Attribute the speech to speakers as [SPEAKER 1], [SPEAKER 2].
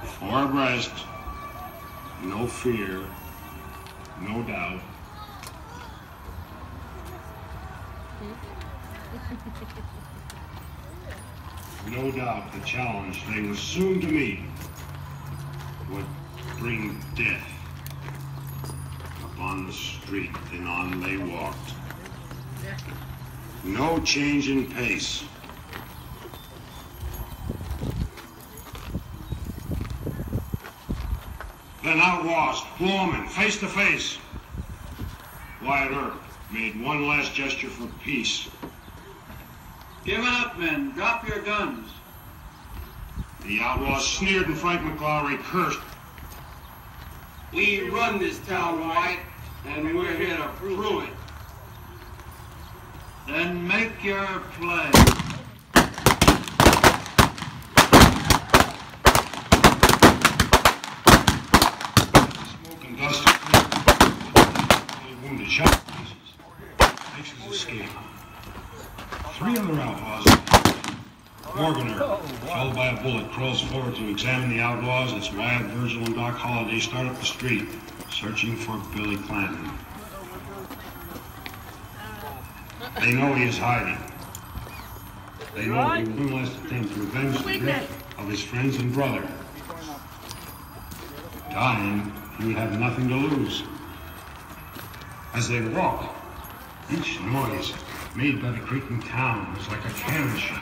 [SPEAKER 1] Four abreast, no fear, no doubt. No doubt the challenge they were soon to meet would bring death. Upon the street, and on they walked. No change in pace. Then outlaws, lawmen, face to face. Wyatt Earp made one last gesture for peace.
[SPEAKER 2] Give it up, men. Drop your guns.
[SPEAKER 1] The outlaws sneered and Frank McLaury cursed.
[SPEAKER 2] We run this town, Wyatt, and we're here to prove it. Then make your play.
[SPEAKER 1] Smoke and dust. Wounded shot pieces. Makes his escape. Three other outlaws. Morganer, felled by a bullet, crawls forward to examine the outlaws as Wyatt, Virgil, and Doc Holliday start up the street, searching for Billy Clanton. They know he is hiding. They know he will one last attempt to avenge the death of his friends and brother. Dying, he would have nothing to lose. As they walk, each noise made by the creaking town was like a cannon shot.